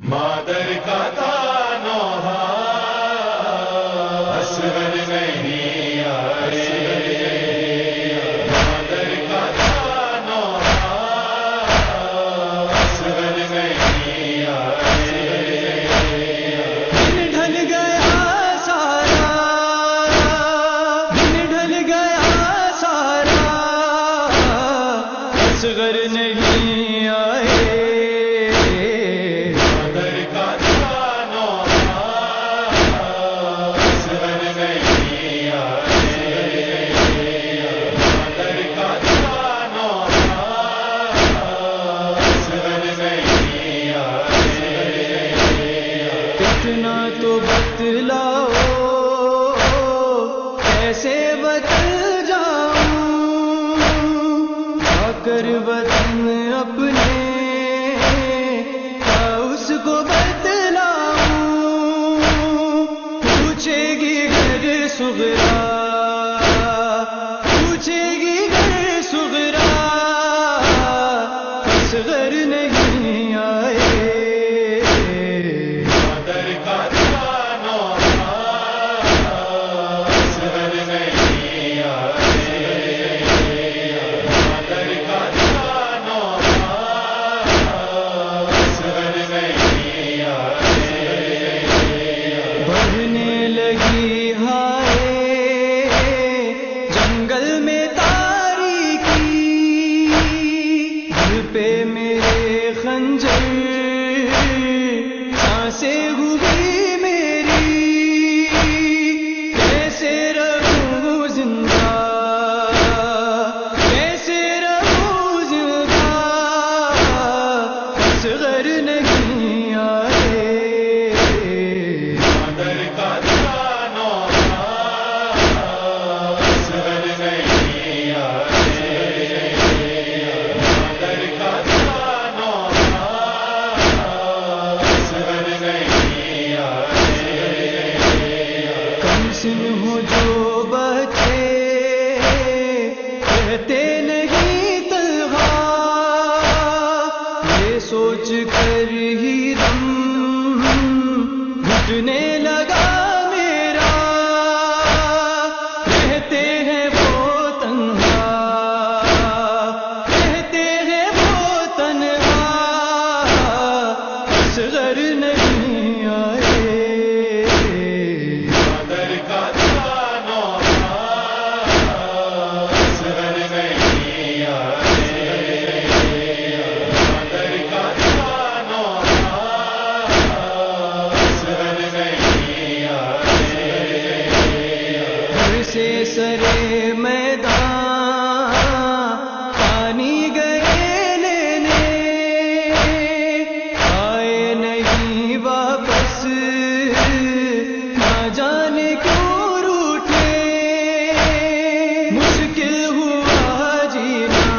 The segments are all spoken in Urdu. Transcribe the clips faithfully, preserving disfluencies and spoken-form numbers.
مادر کا تھا نوحہ اصغر نہیں آئے، مادر کا تھا نوحہ اصغر نہیں آئے، دن ڈھل گیا سارا، دن ڈھل گیا سارا، اصغر نہیں آئے، اتنا تو بتلاؤ کیسے بدل جاؤں، آ کر وطن اپنے کیا اس کو بتلاؤں، پوچھے گی گھر صغرا، پوچھے گی گھر صغرا، اصغر نہیں آئے، بڑھنے لگی ہائے جنگل میں تاریکی، دل پہ میرے خنجر سانسیں ہوئی میری، کیسے رہوں زندہ، کیسے رہوں زندہ، اصغر نہیں آئے، ہو جو بچے کہتے نہیں تنہا، یہ سوچ کر ہی دم گھٹنے لگا میرا، کہتے ہیں وہ تنہا، کہتے ہیں وہ تنہا، اصغر نہیں آئے، سے سرے میدان پانی گئے لینے، آئے نہیں واپس، نہ جانے کیوں روٹھے، مشکل ہوا جینا،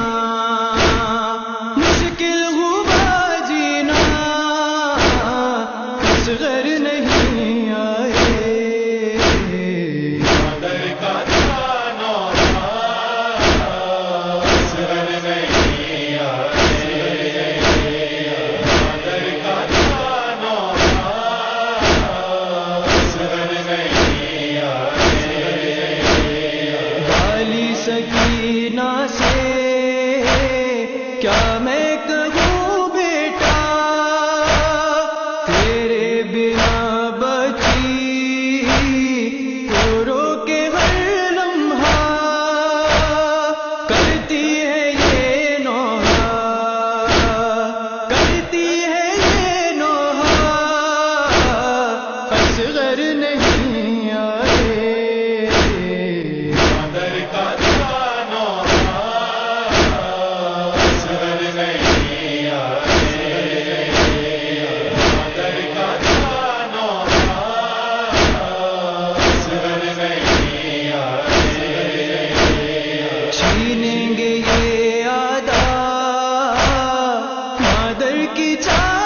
مشکل ہوا جینا، اصغر نہیں آئے، سکینہ سے کیا میں کہوں بیٹا، تیرے بنا بچی تو رو کے ہر لمحہ، کرتی ہے یہ نوحہ، کرتی ہے یہ نوحہ، اصغر نہیں آئے، چھینیں گے یہ عادات مادر کی چاہ